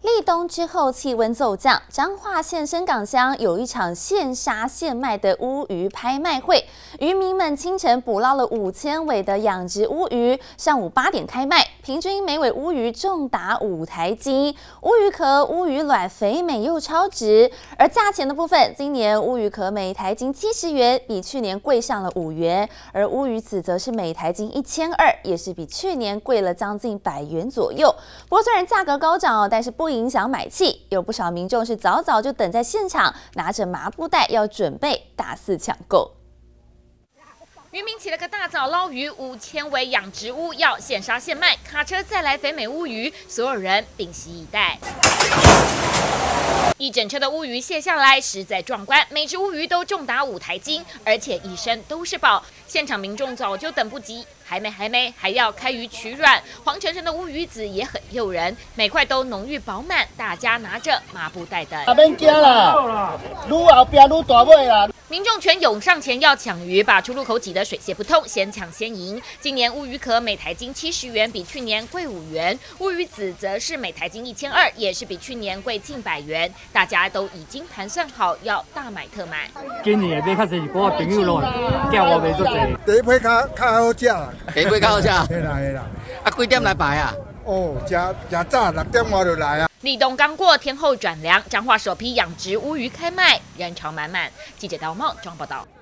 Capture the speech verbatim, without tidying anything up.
立冬之后，气温骤降，彰化县深港乡有一场现杀现卖的乌鱼拍卖会。渔民们清晨捕捞了五千尾的养殖乌鱼，上午八点开卖，平均每尾乌鱼重达五台斤。乌鱼壳、乌鱼卵肥美又超值。而价钱的部分，今年乌鱼壳每台斤七十元，比去年贵上了五元；而乌鱼子则是每台斤一千二，也是比去年贵了将近百元左右。不过虽然价格高涨，但是不影响买气，有不少民众是早早就等在现场，拿着麻布袋要准备大肆抢购。 渔民起了个大早捞鱼，五千尾养殖乌要现杀现卖，卡车再来肥美乌鱼，所有人屏息以待。一整车的乌鱼卸下来，实在壮观，每只乌鱼都重达五台斤，而且一身都是宝。现场民众早就等不及，还没还没，还要开鱼取卵。黄澄澄的乌鱼子也很诱人，每块都浓郁饱满，大家拿着麻布袋等。 免惊啦，愈后边愈大尾啦。 民众全涌上前要抢鱼，把出入口挤得水泄不通，先抢先赢。今年乌鱼壳每台斤七十元，比去年贵五元；乌鱼子则是每台斤一千二，也是比去年贵近百元。大家都已经盘算好要大买特买。 今年会买较侪，我朋友咯，叫我买足侪。 第一批较较好食啦， 第一批较好食。 嘿啦嘿啦。 啊，几点来排啊？ 哦，真真早六点外就来啊。 立冬刚过，天后转凉，彰化首批养殖乌鱼开卖，人潮满满。记者刀茂庄报道。